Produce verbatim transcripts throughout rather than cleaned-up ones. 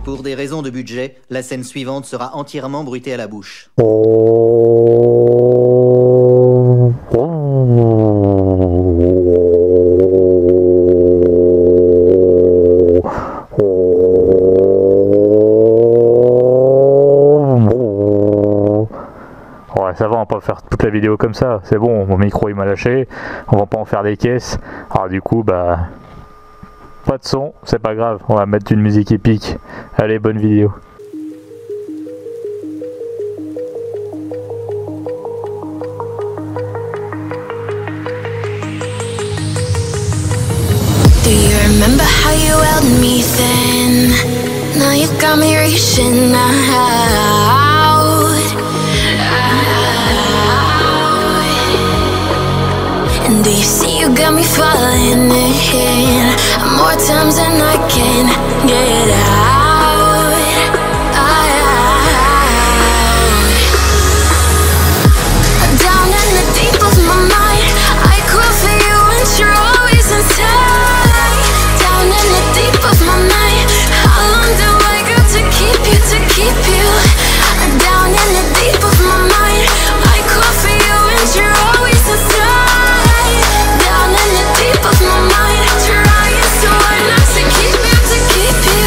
Pour des raisons de budget, la scène suivante sera entièrement bruitée à la bouche. Ouais, ça va, on va pas faire toute la vidéo comme ça, c'est bon, mon micro il m'a lâché, on va pas en faire des caisses, alors du coup bah pas de son, c'est pas grave, on va mettre une musique épique. Allez, bonne vidéo. Do you remember how you held me then? Now you got me reaching out, out. And do you see you got me falling in more times than I can get out, out. Down in the deep of my mind, I crawl for you and you're always inside. Down in the deep of my mind, how long do I got to keep you, to keep you? Down in the deep of my mind, I crawl for you and you're always inside. Down in the deep of my mind, trying so hard not to keep you, to keep you.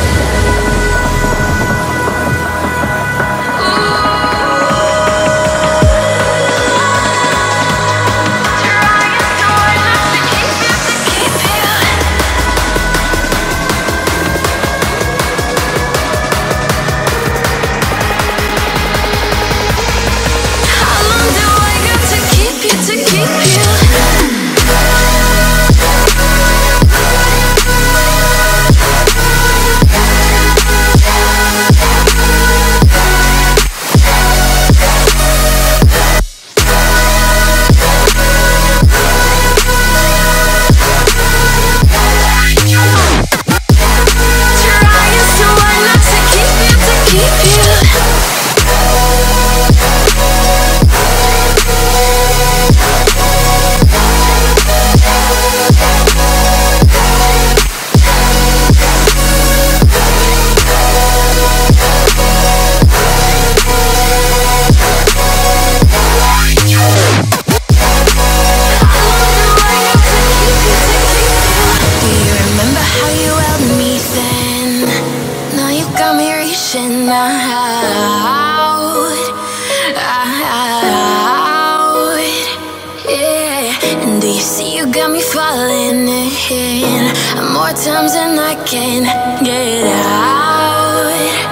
More times than I can get out,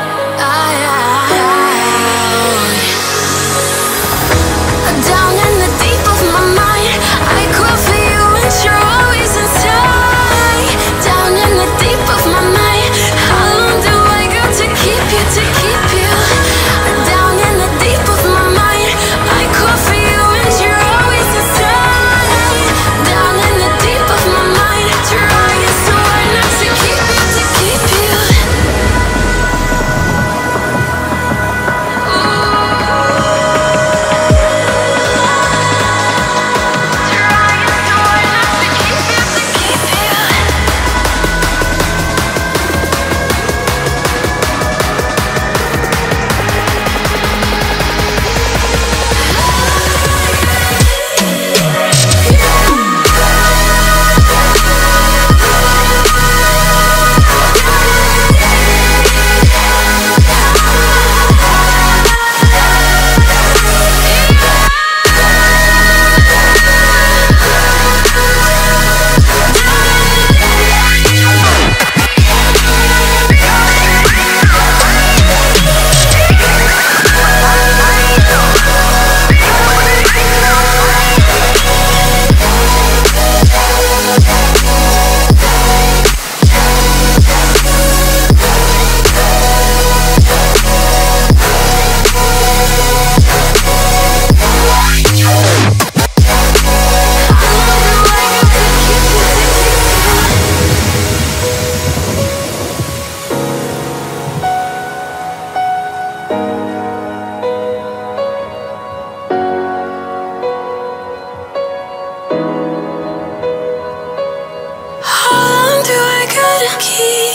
out. Down in the deep of my mind, I crawl for you and you're always inside. Down in the deep of my mind, how long do I got to keep you, to keep you? Down in the deep of my mind, I crawl for you and you're always inside. Down in the deep of my mind, trying so hard not to keep you, to keep you. How long do I gotta keep